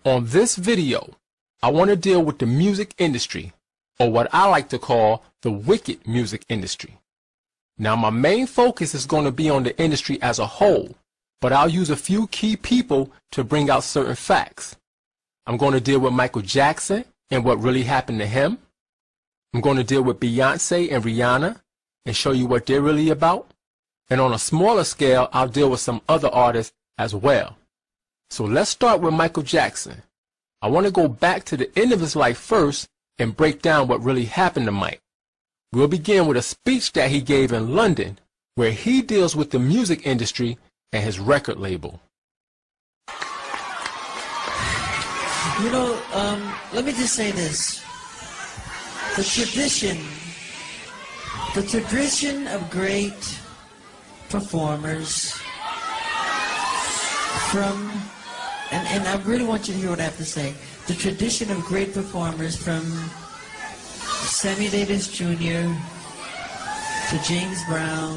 On this video, I want to deal with the music industry, or what I like to call the wicked music industry. Now, my main focus is going to be on the industry as a whole, but I'll use a few key people to bring out certain facts. I'm going to deal with Michael Jackson and what really happened to him. I'm going to deal with Beyonce and Rihanna and show you what they're really about. And on a smaller scale, I'll deal with some other artists as well. So let's start with Michael Jackson. I want to go back to the end of his life first and break down what really happened to Mike. We'll begin with a speech that he gave in London, where he deals with the music industry and his record label. You know, let me just say this. The tradition of great performers and I really want you to hear what I have to say. The tradition of great performers from Sammy Davis Jr. to James Brown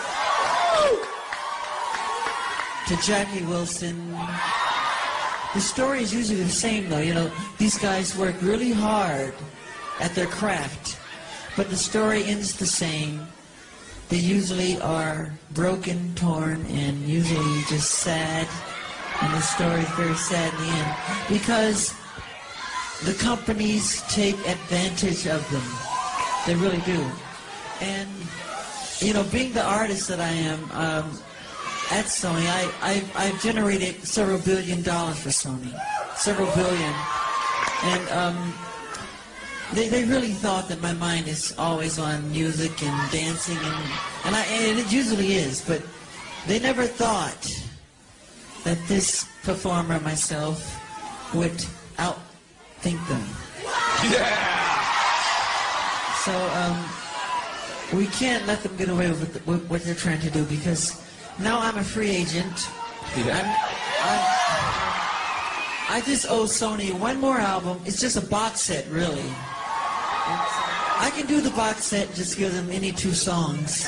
to Jackie Wilson. The story is usually the same though. You know, these guys work really hard at their craft, but the story ends the same. They usually are broken, torn, and usually just sad. And the story is very sad in the end because the companies take advantage of them. They really do. And, you know, being the artist that I am at Sony, I've generated several $1 billion for Sony. Several billion. And they really thought that my mind is always on music and dancing, and it usually is, but they never thought that this performer, myself, would outthink them. Yeah! So, we can't let them get away with what they're trying to do, because now I'm a free agent. Yeah. I just owe Sony one more album. It's just a box set, really. I can do the box set, just give them any 2 songs.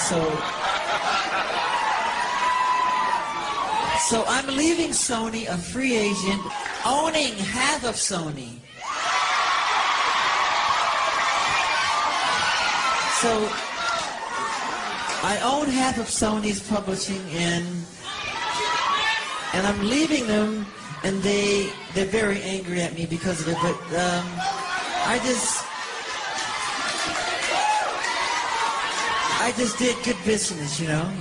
So I'm leaving Sony a free agent, owning half of Sony. So I own half of Sony's publishing, and I'm leaving them, and they're very angry at me because of it. But I just did good business, you know.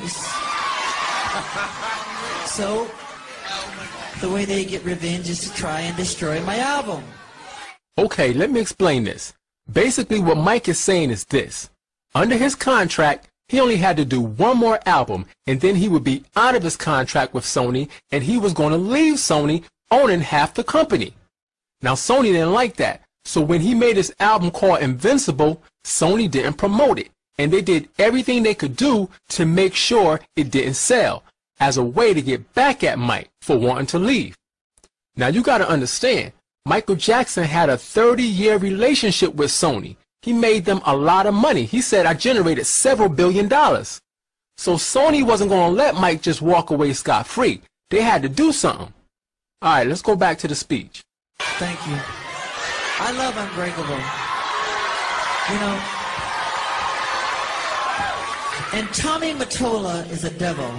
So, the way they get revenge is to try and destroy my album. Okay, let me explain this. Basically, what Mike is saying is this. Under his contract, he only had to do one more album, and then he would be out of his contract with Sony, and he was going to leave Sony owning half the company. Now, Sony didn't like that. So when he made his album called Invincible, Sony didn't promote it. And they did everything they could do to make sure it didn't sell, as a way to get back at Mike for wanting to leave. Now you got to understand, Michael Jackson had a 30-year relationship with Sony. He made them a lot of money. He said, I generated several $1 billion. So Sony wasn't going to let Mike just walk away scot-free. They had to do something. All right, let's go back to the speech. Thank you. I love Unbreakable. You know, and Tommy Mottola is a devil.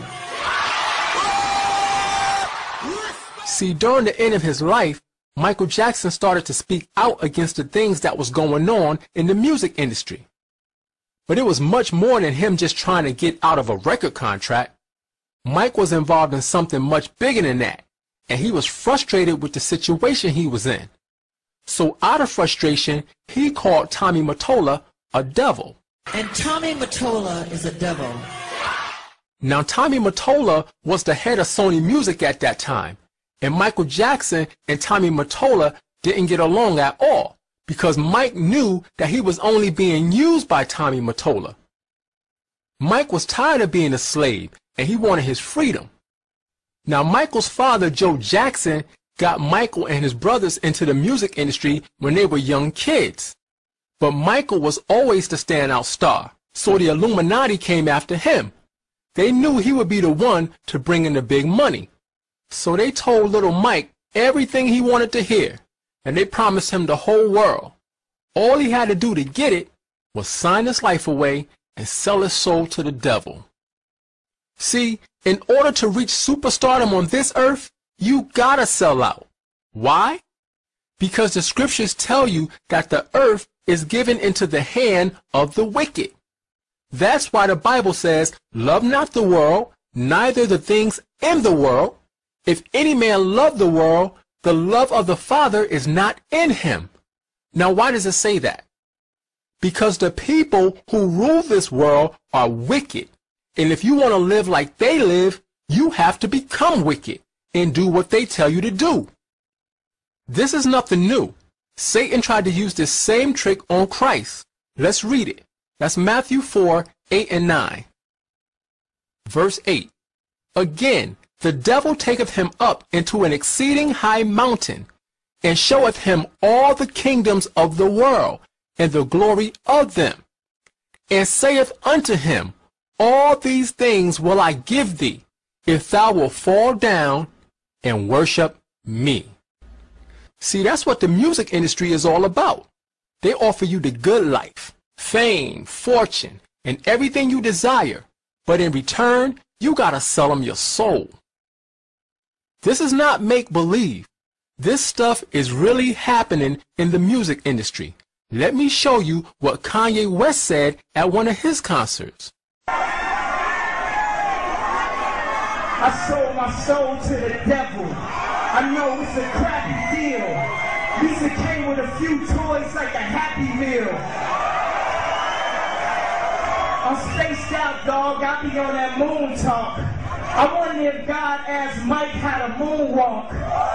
See, during the end of his life, Michael Jackson started to speak out against the things that was going on in the music industry. But it was much more than him just trying to get out of a record contract. Mike was involved in something much bigger than that, and he was frustrated with the situation he was in. So out of frustration, he called Tommy Mottola a devil. And Tommy Mottola is a devil. Now, Tommy Mottola was the head of Sony Music at that time, and Michael Jackson and Tommy Mottola didn't get along at all, because Mike knew that he was only being used by Tommy Mottola. Mike was tired of being a slave, and he wanted his freedom. Now, Michael's father, Joe Jackson, got Michael and his brothers into the music industry when they were young kids. But Michael was always the standout star, so the Illuminati came after him. They knew he would be the one to bring in the big money. So they told little Mike everything he wanted to hear, and they promised him the whole world. All he had to do to get it was sign his life away and sell his soul to the devil. See, in order to reach superstardom on this earth, you gotta sell out. Why? Because the scriptures tell you that the earth is given into the hand of the wicked. That's why the Bible says, love not the world, neither the things in the world. If any man love the world, the love of the Father is not in him. Now, why does it say that? Because the people who rule this world are wicked. And if you want to live like they live, you have to become wicked and do what they tell you to do. This is nothing new. Satan tried to use this same trick on Christ. Let's read it. That's Matthew 4, 8 and 9. Verse 8. Again, the devil taketh him up into an exceeding high mountain, and showeth him all the kingdoms of the world, and the glory of them, and saith unto him, all these things will I give thee, if thou wilt fall down and worship me. See, that's what the music industry is all about. They offer you the good life, fame, fortune, and everything you desire, but in return, you gotta sell them your soul. This is not make-believe. This stuff is really happening in the music industry. Let me show you what Kanye West said at one of his concerts. I sold my soul to the devil. I know it's a crappy deal. Lisa came with a few toys like a Happy Meal. I'm spaced out, dog. I be on that moon talk. I wonder if God asked Mike how to moonwalk.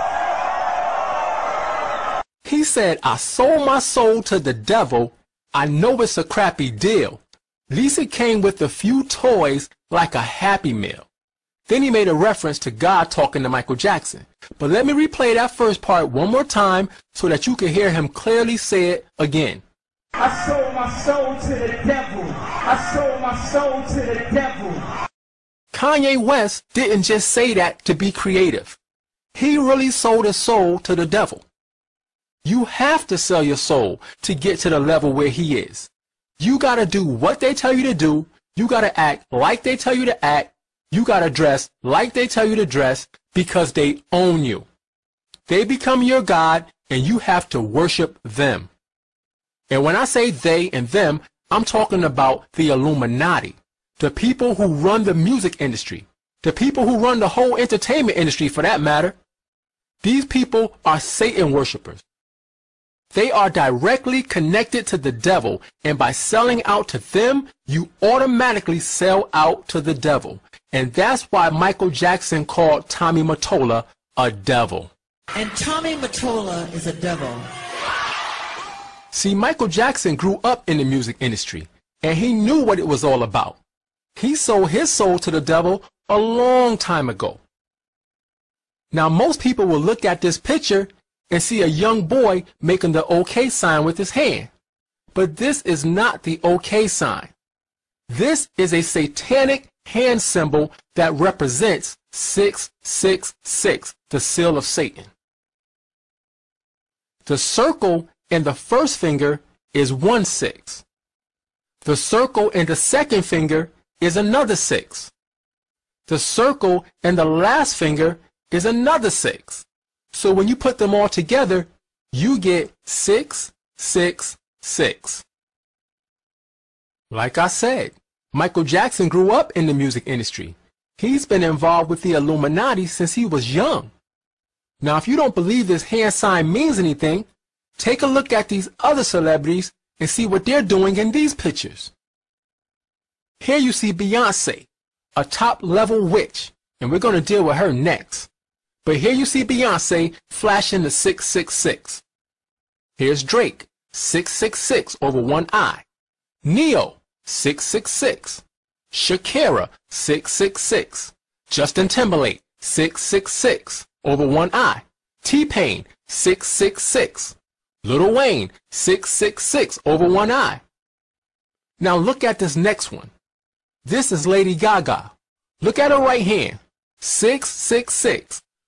He said, I sold my soul to the devil. I know it's a crappy deal. Lisa came with a few toys like a Happy Meal. Then he made a reference to God talking to Michael Jackson. But let me replay that first part one more time so that you can hear him clearly say it again. I sold my soul to the devil. I sold my soul to the devil. Kanye West didn't just say that to be creative. He really sold his soul to the devil. You have to sell your soul to get to the level where he is. You got to do what they tell you to do. You got to act like they tell you to act. You got to dress like they tell you to dress because they own you. They become your God and you have to worship them. And when I say they and them, I'm talking about the Illuminati, the people who run the music industry, the people who run the whole entertainment industry for that matter. These people are Satan worshipers. They are directly connected to the devil, and by selling out to them, you automatically sell out to the devil. And that's why Michael Jackson called Tommy Mottola a devil. And Tommy Mottola is a devil. See, Michael Jackson grew up in the music industry, and he knew what it was all about. He sold his soul to the devil a long time ago. Now, most people will look at this picture and see a young boy making the OK sign with his hand. But this is not the OK sign. This is a satanic hand symbol that represents 666, the seal of Satan. The circle in the first finger is 1-6. The circle in the second finger is another 6. The circle in the last finger is another 6. So when you put them all together, you get 666. Like I said, Michael Jackson grew up in the music industry. He's been involved with the Illuminati since he was young. Now, if you don't believe this hand sign means anything, take a look at these other celebrities and see what they're doing in these pictures. Here you see Beyonce, a top-level witch, and we're going to deal with her next. But here you see Beyonce flashing the 666. Here's Drake, 666 over one eye. Neo, 666. Shakira, 666. Justin Timberlake, 666 over one eye. T-Pain, 666. Lil Wayne, 666 over one eye. Now look at this next one. This is Lady Gaga. Look at her right hand, 666.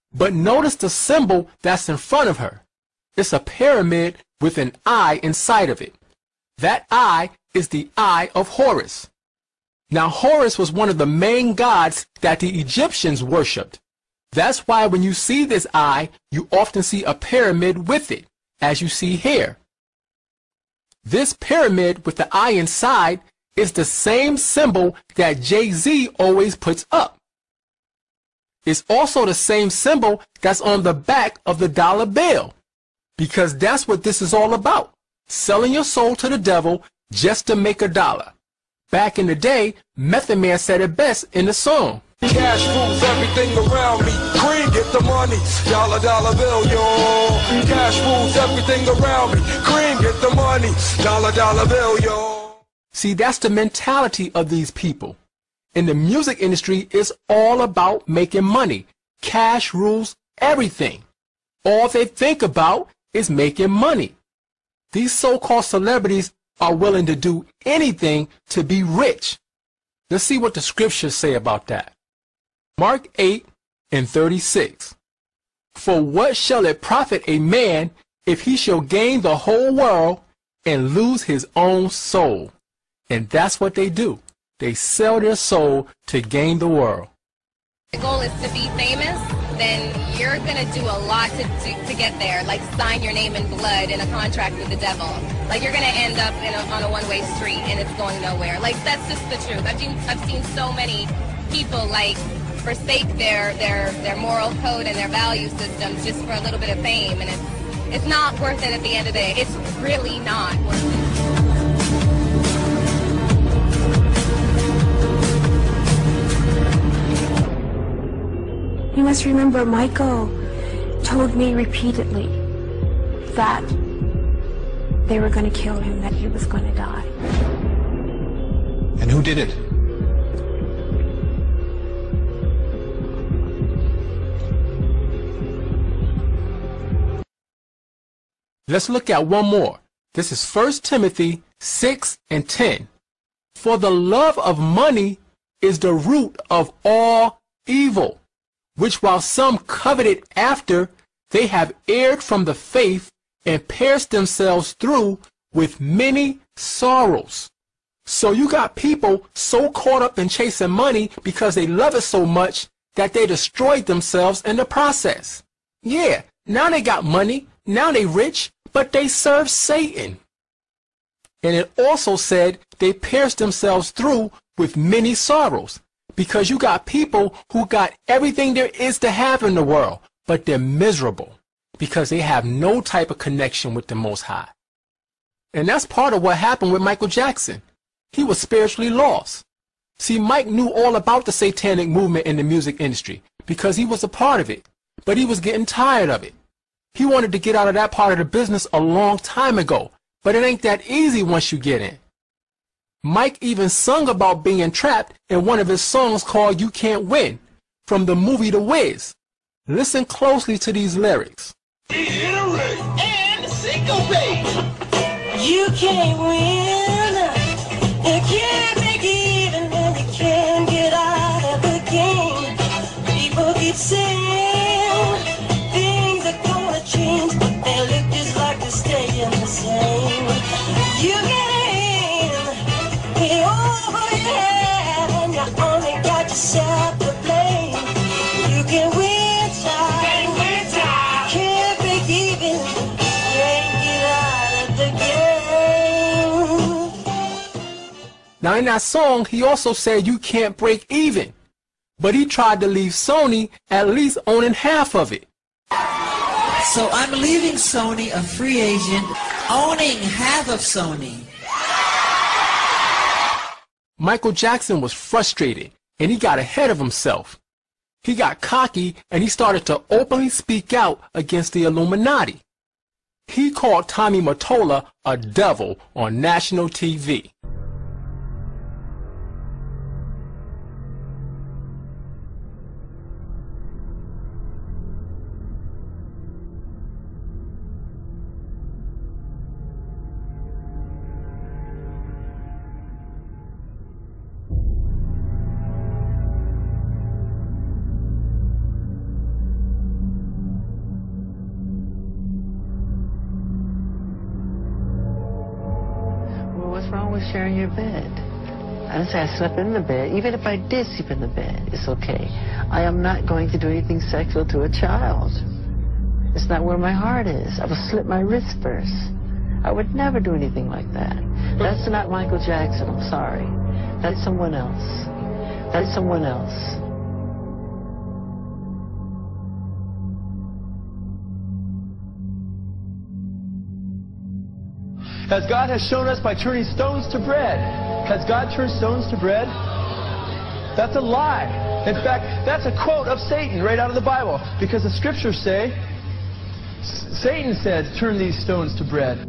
But notice the symbol that's in front of her. It's a pyramid with an eye inside of it. That eye is the eye of Horus. Now, Horus was one of the main gods that the Egyptians worshipped. That's why when you see this eye, you often see a pyramid with it, as you see here. This pyramid with the eye inside is the same symbol that Jay-Z always puts up. It's also the same symbol that's on the back of the dollar bill, because that's what this is all about, selling your soul to the devil just to make a dollar. Back in the day, Method Man said it best in the song. Cash rules everything around me. Green, get the money. Dollar, dollar bill, yo. Cash rules everything around me. Green, get the money. Dollar, dollar bill, yo. See, that's the mentality of these people. In the music industry, it's all about making money. Cash rules everything. All they think about is making money. These so-called celebrities are willing to do anything to be rich. Let's see what the scriptures say about that. Mark 8:36. For what shall it profit a man if he shall gain the whole world and lose his own soul? And that's what they do. They sell their soul to gain the world. The goal is to be famous, then you're going to do a lot to get there, like sign your name in blood in a contract with the devil. Like you're going to end up on a one-way street and it's going nowhere. Like that's just the truth. I've seen so many people like forsake their moral code and their value systems just for a little bit of fame, and it's not worth it at the end of the day. It's really not worth it. You must remember, Michael told me repeatedly that they were going to kill him, that he was going to die. And who did it? Let's look at one more. This is 1 Timothy 6:10. For the love of money is the root of all evil, which while some coveted after, they have erred from the faith and pierced themselves through with many sorrows. So you got people so caught up in chasing money because they love it so much that they destroyed themselves in the process. Yeah, now they got money, now they rich, but they serve Satan. And it also said they pierced themselves through with many sorrows, because you got people who got everything there is to have in the world, but they're miserable because they have no type of connection with the Most High. And that's part of what happened with Michael Jackson. He was spiritually lost. See, Mike knew all about the satanic movement in the music industry because he was a part of it, but he was getting tired of it. He wanted to get out of that part of the business a long time ago, but it ain't that easy once you get in. Mike even sung about being trapped in one of his songs called You Can't Win, from the movie The Wiz. Listen closely to these lyrics. And syncopate. You can't win. You can't make even, and you can't get out of the game. People keep saying things are gonna change, but they look just like they're staying the same. You get in, get over your head, and you only got yourself to blame. You can win time, can't break even, can't get out of the game. Now in that song, he also said you can't break even, but he tried to leave Sony at least owning half of it. So I'm leaving Sony a free agent, owning half of Sony. Michael Jackson was frustrated and he got ahead of himself. He got cocky and he started to openly speak out against the Illuminati. He called Tommy Mottola a devil on national TV. with sharing your bed. I didn't say I slept in the bed. Even if I did sleep in the bed, it's okay. I am not going to do anything sexual to a child. It's not where my heart is. I will slit my wrist first. I would never do anything like that. That's not Michael Jackson, I'm sorry. That's someone else. That's someone else. As God has shown us by turning stones to bread. Has God turned stones to bread? That's a lie. In fact, that's a quote of Satan right out of the Bible. Because the scriptures say, Satan said, turn these stones to bread.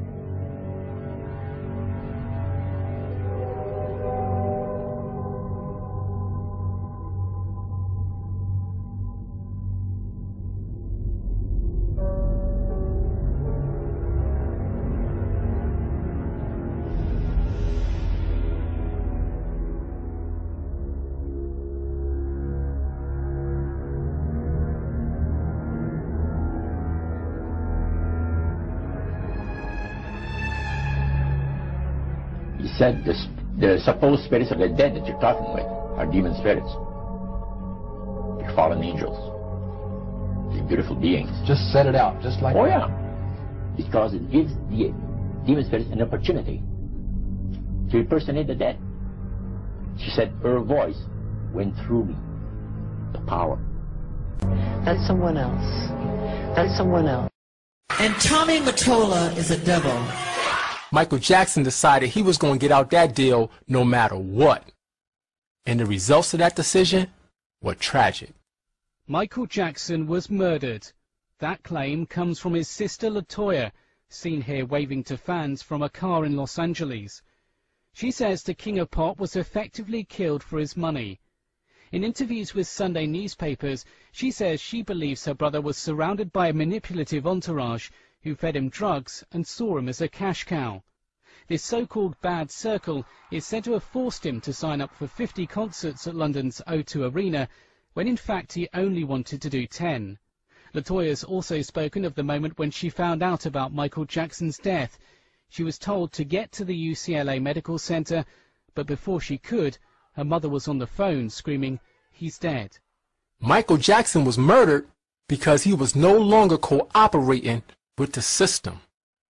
Said the supposed spirits of the dead that you're talking with are demon spirits. They're fallen angels. They're beautiful beings. Just set it out, just like that. Oh yeah. Because it gives the demon spirits an opportunity to impersonate the dead. She said her voice went through me. The power. That's someone else. That's someone else. And Tommy Mottola is a devil. Michael Jackson decided he was going to get out that deal no matter what. And the results of that decision were tragic. Michael Jackson was murdered. That claim comes from his sister LaToya, seen here waving to fans from a car in Los Angeles. She says the King of Pop was effectively killed for his money. In interviews with Sunday newspapers, she says she believes her brother was surrounded by a manipulative entourage who fed him drugs and saw him as a cash cow. This so-called bad circle is said to have forced him to sign up for 50 concerts at London's O2 Arena, when in fact he only wanted to do 10. LaToya's also spoken of the moment when she found out about Michael Jackson's death. She was told to get to the UCLA Medical Center, but before she could, her mother was on the phone screaming, "He's dead." Michael Jackson was murdered because he was no longer cooperating with the system.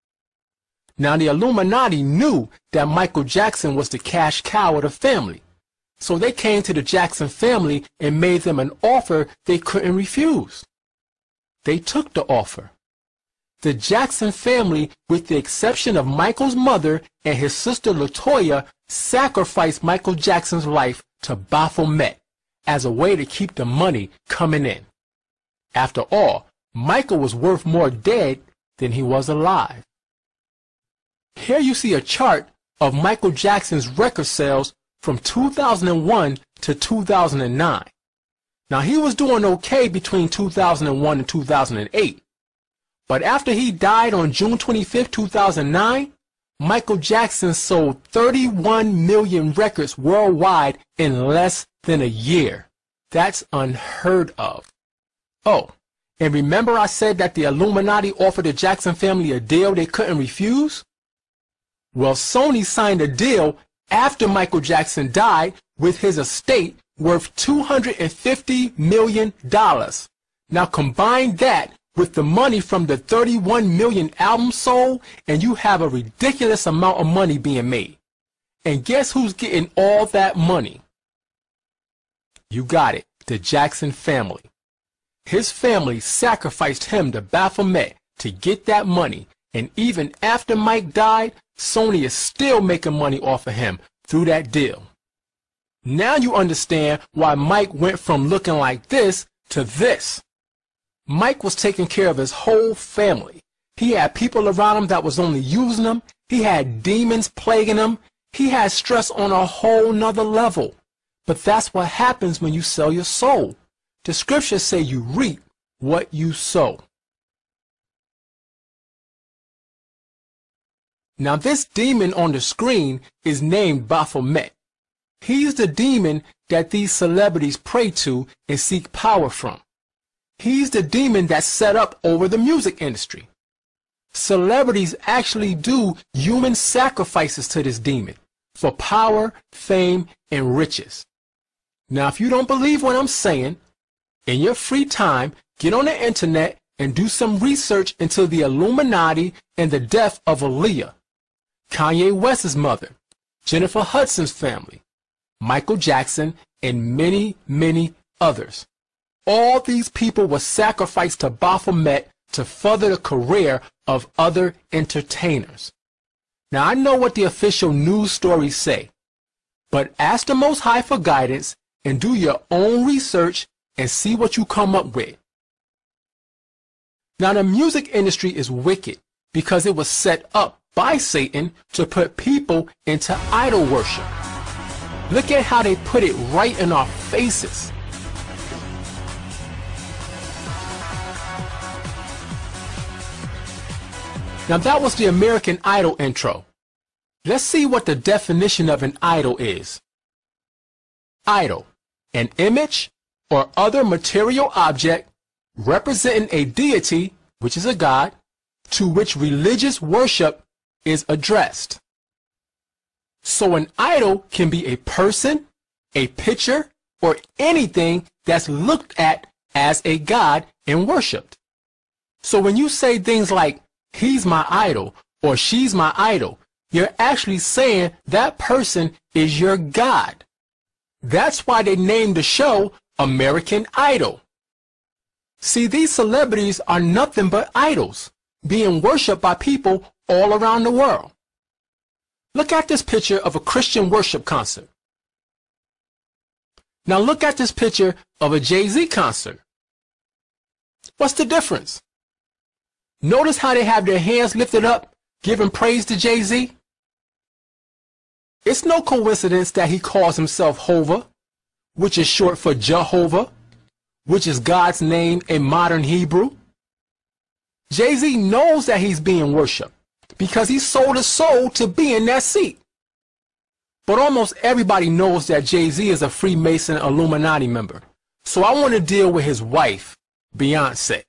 Now the Illuminati knew that Michael Jackson was the cash cow of the family, so they came to the Jackson family and made them an offer they couldn't refuse. They took the offer. The Jackson family, with the exception of Michael's mother and his sister LaToya, sacrificed Michael Jackson's life to Baphomet as a way to keep the money coming in. After all, Michael was worth more dead than he was alive. Here you see a chart of Michael Jackson's record sales from 2001 to 2009. Now he was doing okay between 2001 and 2008. But after he died on June 25, 2009, Michael Jackson sold 31 million records worldwide in less than a year. That's unheard of. Oh, and remember I said that the Illuminati offered the Jackson family a deal they couldn't refuse? Well, Sony signed a deal after Michael Jackson died with his estate worth $250 million. Now combine that with the money from the 31 million albums sold, and you have a ridiculous amount of money being made. And guess who's getting all that money? You got it, the Jackson family. His family sacrificed him to Baphomet to get that money, and even after Mike died, Sony is still making money off of him through that deal. Now you understand why Mike went from looking like this to this. Mike was taking care of his whole family. He had people around him that was only using him. He had demons plaguing him. He had stress on a whole nother level. But that's what happens when you sell your soul. The scriptures say you reap what you sow. Now this demon on the screen is named Baphomet. He's the demon that these celebrities pray to and seek power from. He's the demon that's set up over the music industry. celebrities actually do human sacrifices to this demon for power, fame, and riches. Now, if you don't believe what I'm saying, in your free time, get on the internet and do some research into the Illuminati and the death of Aaliyah, Kanye West's mother, Jennifer Hudson's family, Michael Jackson, and many, many others. All these people were sacrificed to Baphomet to further the career of other entertainers. Now, I know what the official news stories say, but ask the Most High for guidance and do your own research and see what you come up with. Now, the music industry is wicked because it was set up by Satan to put people into idol worship. Look at how they put it right in our faces. Now, that was the American Idol intro. Let's see what the definition of an idol is. Idol, an image or other material object representing a deity, which is a god, to which religious worship is addressed. So an idol can be a person, a picture, or anything that's looked at as a god and worshipped. So when you say things like, he's my idol, or she's my idol, you're actually saying that person is your god. That's why they named the show American Idol. See, these celebrities are nothing but idols, being worshipped by people all around the world. Look at this picture of a Christian worship concert. Now look at this picture of a Jay-Z concert. What's the difference? Notice how they have their hands lifted up, giving praise to Jay-Z? It's no coincidence that he calls himself Hova, which is short for Jehovah, which is God's name in modern Hebrew. Jay-Z knows that he's being worshipped because he sold his soul to be in that seat. But almost everybody knows that Jay-Z is a Freemason Illuminati member. So I want to deal with his wife, Beyonce.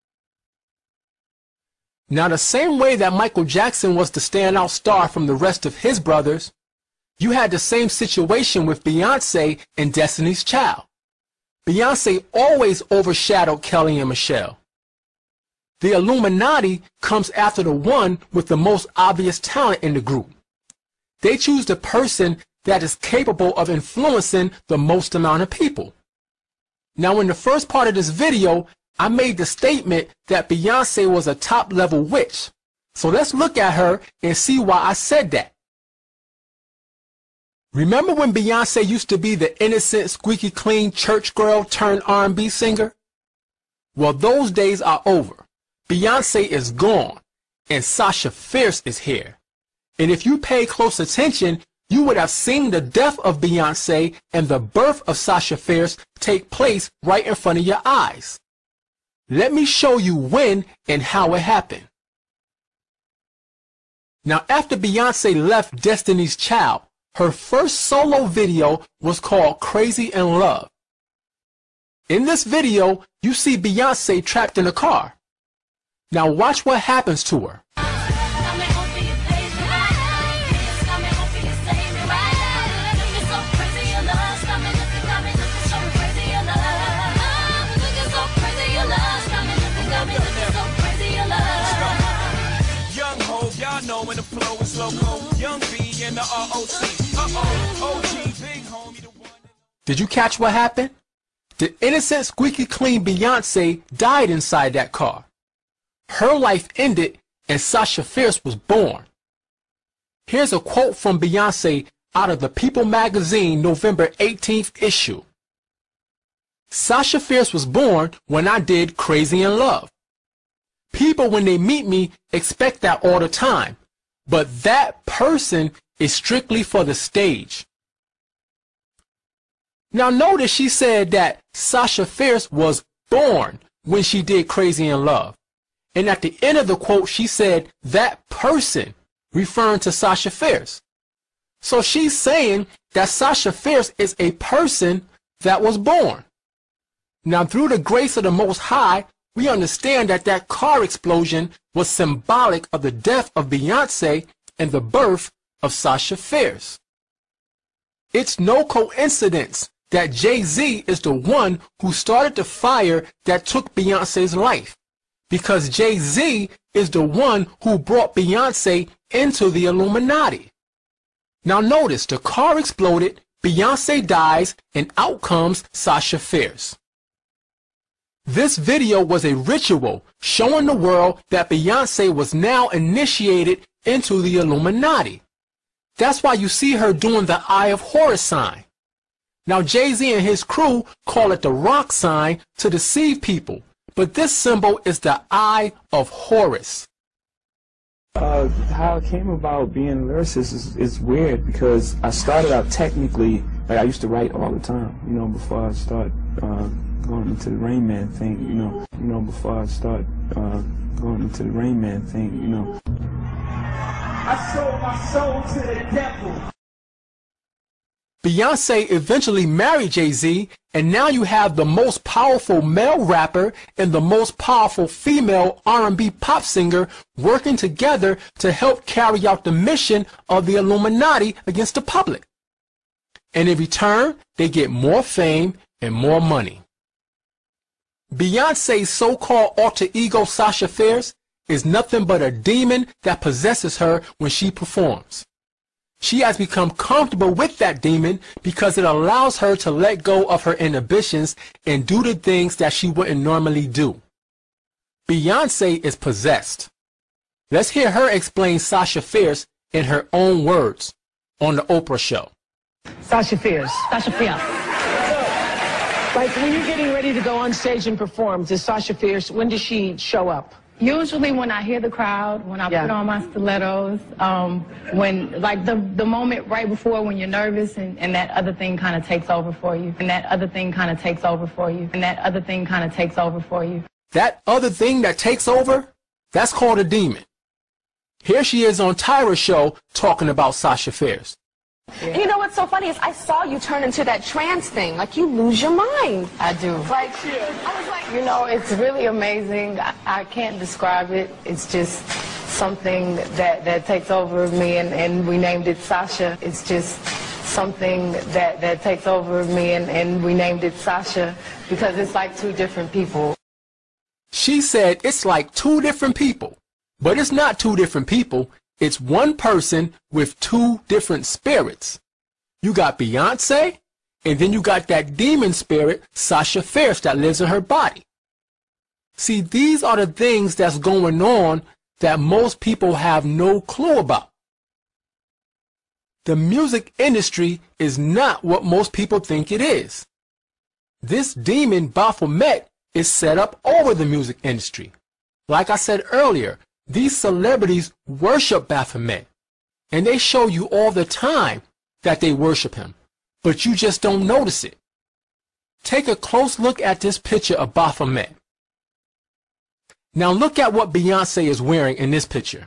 Now, the same way that Michael Jackson was the standout star from the rest of his brothers, you had the same situation with Beyonce and Destiny's Child. Beyonce always overshadowed Kelly and Michelle. The Illuminati comes after the one with the most obvious talent in the group. They choose the person that is capable of influencing the most amount of people. Now, in the first part of this video, I made the statement that Beyonce was a top-level witch. So let's look at her and see why I said that. Remember when Beyonce used to be the innocent, squeaky clean church girl turned R&B singer? Well, those days are over. Beyonce is gone, and Sasha Fierce is here. And if you pay close attention, you would have seen the death of Beyonce and the birth of Sasha Fierce take place right in front of your eyes. Let me show you when and how it happened. Now, after Beyonce left Destiny's Child, her first solo video was called Crazy in Love. In this video, you see Beyonce trapped in a car. Now watch what happens to her. Did you catch what happened? The innocent, squeaky clean Beyonce died inside that car. Her life ended and Sasha Fierce was born. Here's a quote from Beyonce out of the People magazine November 18th issue. Sasha Fierce was born when I did Crazy in Love. People, when they meet me, expect that all the time. But that person is strictly for the stage. Now notice she said that Sasha Fierce was born when she did Crazy in Love. And at the end of the quote, she said that person, referring to Sasha Fierce. So she's saying that Sasha Fierce is a person that was born. Now, through the grace of the Most High, we understand that that car explosion was symbolic of the death of Beyonce and the birth of Sasha Fierce. It's no coincidence that Jay-Z is the one who started the fire that took Beyonce's life, because Jay-Z is the one who brought Beyonce into the Illuminati. Now notice, the car exploded, Beyonce dies, and out comes Sasha Fierce. This video was a ritual showing the world that Beyonce was now initiated into the Illuminati. That's why you see her doing the Eye of Horus sign. Now Jay-Z and his crew call it the rock sign to deceive people, but this symbol is the Eye of Horus. How it came about being a lyricist is weird, because I started out technically, like I used to write all the time, you know, before I start going into the Rain Man thing, you know, before I start going into the Rain Man thing, you know. I sold my soul to the devil. Beyonce eventually married Jay-Z, and now you have the most powerful male rapper and the most powerful female R&B pop singer working together to help carry out the mission of the Illuminati against the public. And in return, they get more fame and more money. Beyonce's so-called alter ego Sasha Fierce is nothing but a demon that possesses her when she performs. She has become comfortable with that demon because it allows her to let go of her inhibitions and do the things that she wouldn't normally do. Beyonce is possessed. Let's hear her explain Sasha Fierce in her own words on the Oprah show. Sasha Fierce. Sasha Fierce. Like when you're getting ready to go on stage and perform, does Sasha Fierce, when does she show up? Usually when I hear the crowd, when I put on my stilettos, when like the moment right before when you're nervous and that other thing kind of takes over for you, and that other thing kind of takes over for you, and that other thing kind of takes over for you. That other thing that takes over, that's called a demon. Here she is on Tyra's show talking about Sasha Fierce. Yeah. You know what's so funny is I saw you turn into that trance thing, like you lose your mind. I do. Like, I was like, you know, it's really amazing. I can't describe it. It's just something that takes over me, and we named it Sasha. It's just something that takes over me, and we named it Sasha because it's like two different people. She said it's like two different people, but it's not two different people. It's one person with two different spirits. You got Beyonce, and then you got that demon spirit, Sasha Fierce, that lives in her body. See, these are the things that's going on that most people have no clue about. The music industry is not what most people think it is. This demon Baphomet is set up over the music industry. Like I said earlier, these celebrities worship Baphomet, and they show you all the time that they worship him, but you just don't notice it. Take a close look at this picture of Baphomet. Now look at what Beyonce is wearing in this picture.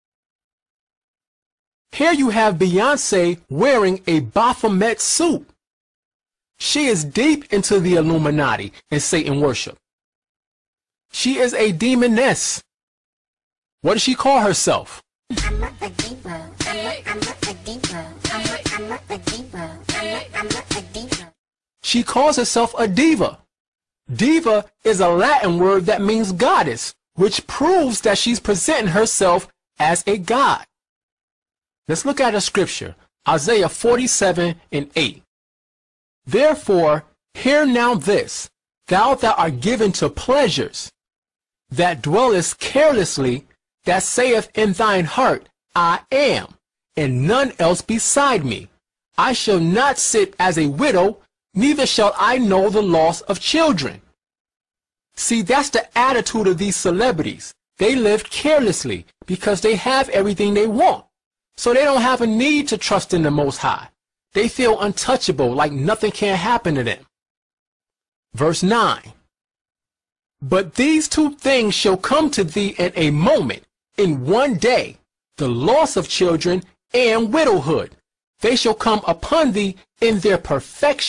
Here you have Beyonce wearing a Baphomet suit. She is deep into the Illuminati and Satan worship. She is a demoness. What does she call herself? I'm not a diva. I'm not a diva. I'm not a diva. I'm not a diva. She calls herself a diva. Diva is a Latin word that means goddess, which proves that she's presenting herself as a god. Let's look at a scripture, Isaiah 47:8. Therefore, hear now this, thou that art given to pleasures, that dwellest carelessly, that saith in thine heart, I am, and none else beside me. I shall not sit as a widow, neither shall I know the loss of children. See, that's the attitude of these celebrities. They live carelessly because they have everything they want. So they don't have a need to trust in the Most High. They feel untouchable, like nothing can happen to them. Verse 9. But these two things shall come to thee in a moment, in one day, the loss of children and widowhood. They shall come upon thee in their perfection,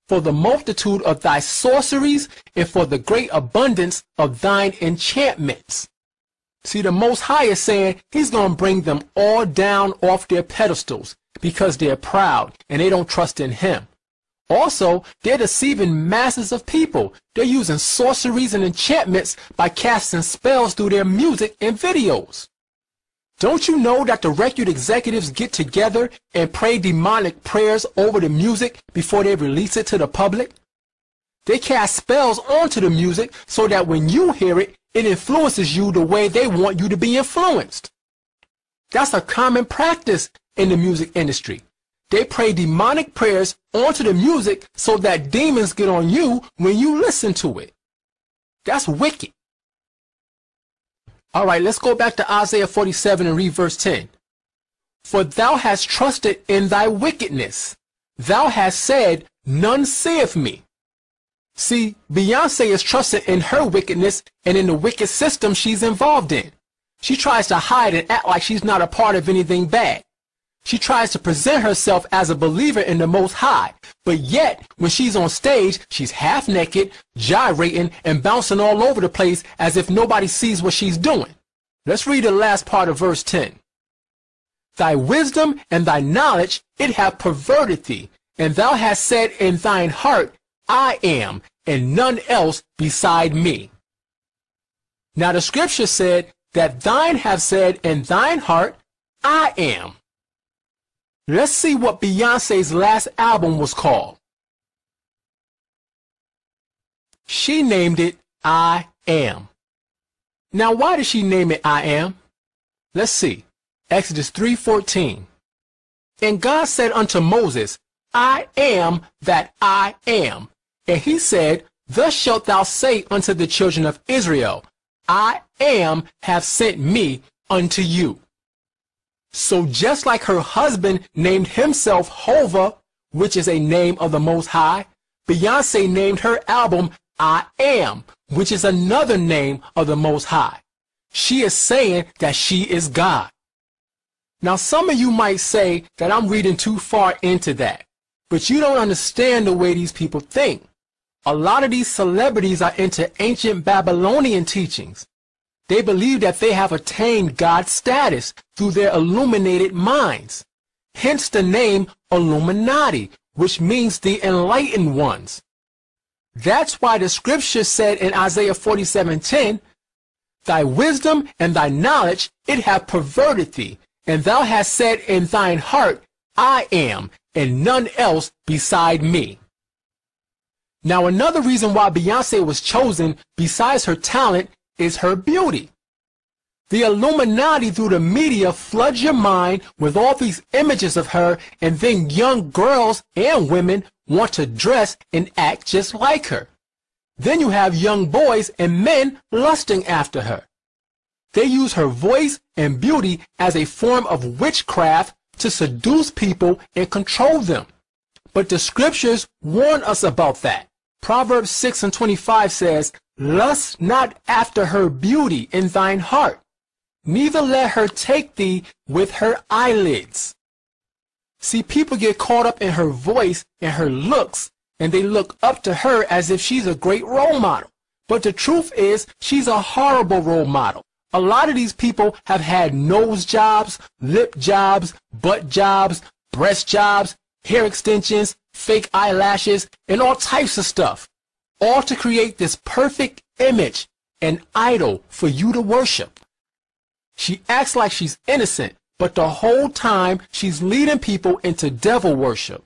for the multitude of thy sorceries and for the great abundance of thine enchantments. See, the Most High is saying he's going to bring them all down off their pedestals because they're proud and they don't trust in him. Also, they're deceiving masses of people. They're using sorceries and enchantments by casting spells through their music and videos. Don't you know that the record executives get together and pray demonic prayers over the music before they release it to the public? They cast spells onto the music so that when you hear it, it influences you the way they want you to be influenced. That's a common practice in the music industry. They pray demonic prayers onto the music so that demons get on you when you listen to it. That's wicked. All right, let's go back to Isaiah 47 and read verse 10. For thou hast trusted in thy wickedness. Thou hast said, none seeth me. See, Beyonce is trusting in her wickedness and in the wicked system she's involved in. She tries to hide and act like she's not a part of anything bad. She tries to present herself as a believer in the Most High, but yet, when she's on stage, she's half naked, gyrating, and bouncing all over the place as if nobody sees what she's doing. Let's read the last part of verse 10. Thy wisdom and thy knowledge, it hath perverted thee, and thou hast said in thine heart, I am, and none else beside me. Now the scripture said that thine have said in thine heart, I am. Let's see what Beyonce's last album was called. She named it I Am. Now why did she name it I Am? Let's see. Exodus 3:14. And God said unto Moses, I am that I am. And he said, thus shalt thou say unto the children of Israel, I am have sent me unto you. So just like her husband named himself Hova, which is a name of the Most High, Beyonce named her album I Am, which is another name of the Most High. She is saying that she is God. Now some of you might say that I'm reading too far into that, but you don't understand the way these people think. A lot of these celebrities are into ancient Babylonian teachings. They believe that they have attained God's status through their illuminated minds. Hence the name Illuminati, which means the enlightened ones. That's why the scripture said in Isaiah 47:10, thy wisdom and thy knowledge, it hath perverted thee, and thou hast said in thine heart, I am, and none else beside me. Now another reason why Beyonce was chosen, besides her talent, is her beauty. The Illuminati through the media floods your mind with all these images of her, and then young girls and women want to dress and act just like her. Then you have young boys and men lusting after her. They use her voice and beauty as a form of witchcraft to seduce people and control them. But the scriptures warn us about that. Proverbs 6:25 says, lust not after her beauty in thine heart, neither let her take thee with her eyelids. See, people get caught up in her voice and her looks, and they look up to her as if she's a great role model. But the truth is, she's a horrible role model. A lot of these people have had nose jobs, lip jobs, butt jobs, breast jobs, hair extensions, fake eyelashes, and all types of stuff. All to create this perfect image, an idol for you to worship. She acts like she's innocent, but the whole time she's leading people into devil worship.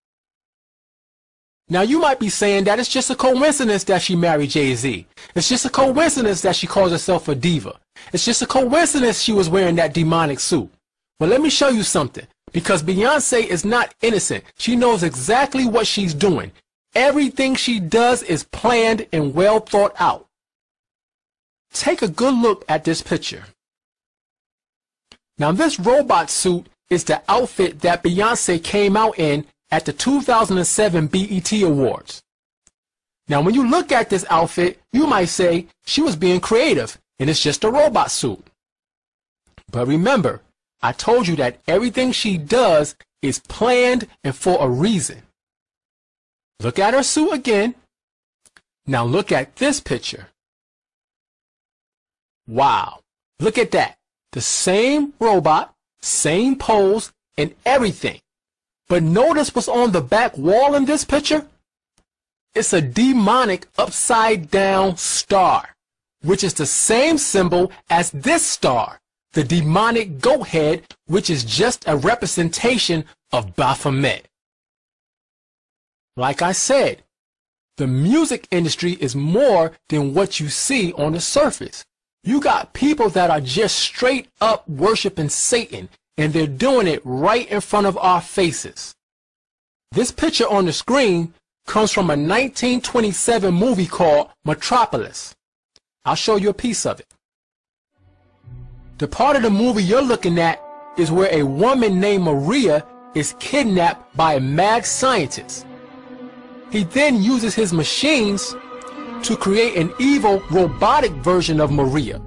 Now you might be saying that it's just a coincidence that she married Jay-Z. It's just a coincidence that she calls herself a diva. It's just a coincidence she was wearing that demonic suit. Well, let me show you something. Because Beyonce is not innocent. She knows exactly what she's doing. Everything she does is planned and well thought out. Take a good look at this picture. Now this robot suit is the outfit that Beyonce came out in at the 2007 BET Awards. Now when you look at this outfit, you might say she was being creative and it's just a robot suit. But remember, I told you that everything she does is planned and for a reason. Look at her suit again. Now look at this picture. Wow, look at that. The same robot, same pose, and everything. But notice what's on the back wall in this picture? It's a demonic upside down star, which is the same symbol as this star, the demonic goat head, which is just a representation of Baphomet. Like I said, the music industry is more than what you see on the surface. You got people that are just straight up worshiping Satan, and they're doing it right in front of our faces. This picture on the screen comes from a 1927 movie called Metropolis. I'll show you a piece of it. The part of the movie you're looking at is where a woman named Maria is kidnapped by a mad scientist. He then uses his machines to create an evil robotic version of Maria.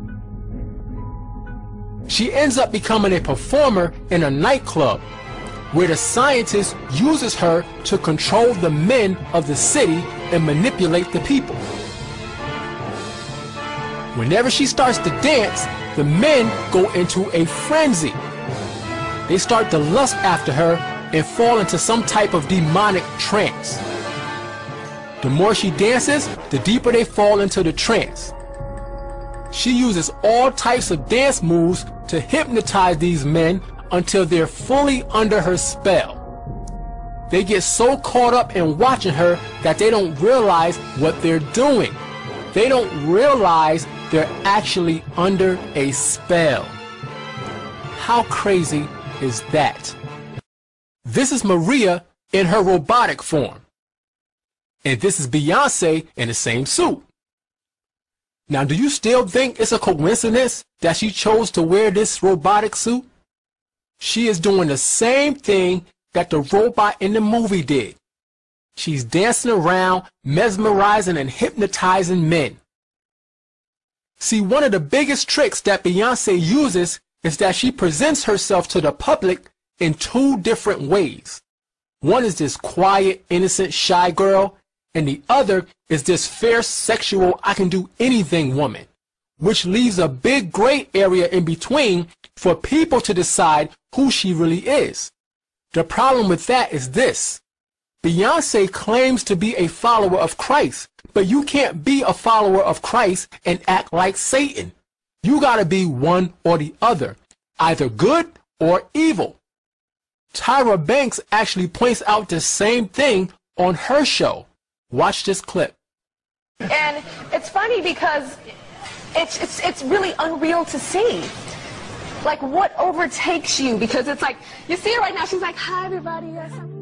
She ends up becoming a performer in a nightclub where the scientist uses her to control the men of the city and manipulate the people. Whenever she starts to dance, the men go into a frenzy. They start to lust after her and fall into some type of demonic trance. The more she dances, the deeper they fall into the trance. She uses all types of dance moves to hypnotize these men until they're fully under her spell. They get so caught up in watching her that they don't realize what they're doing. They don't realize they're actually under a spell. How crazy is that? This is Maria in her robotic form. And this is Beyonce in the same suit. Now, do you still think it's a coincidence that she chose to wear this robotic suit? She is doing the same thing that the robot in the movie did. She's dancing around, mesmerizing and hypnotizing men. See, one of the biggest tricks that Beyonce uses is that she presents herself to the public in two different ways. One is this quiet, innocent, shy girl, and the other is this fierce, sexual, I can do anything woman, which leaves a big gray area in between for people to decide who she really is. The problem with that is this. Beyonce claims to be a follower of Christ, but you can't be a follower of Christ and act like Satan. You gotta be one or the other, either good or evil. Tyra Banks actually points out the same thing on her show. Watch this clip. And it's funny because it's really unreal to see. Like, what overtakes you? Because it's like, you see her right now, she's like, hi everybody, yes, I'm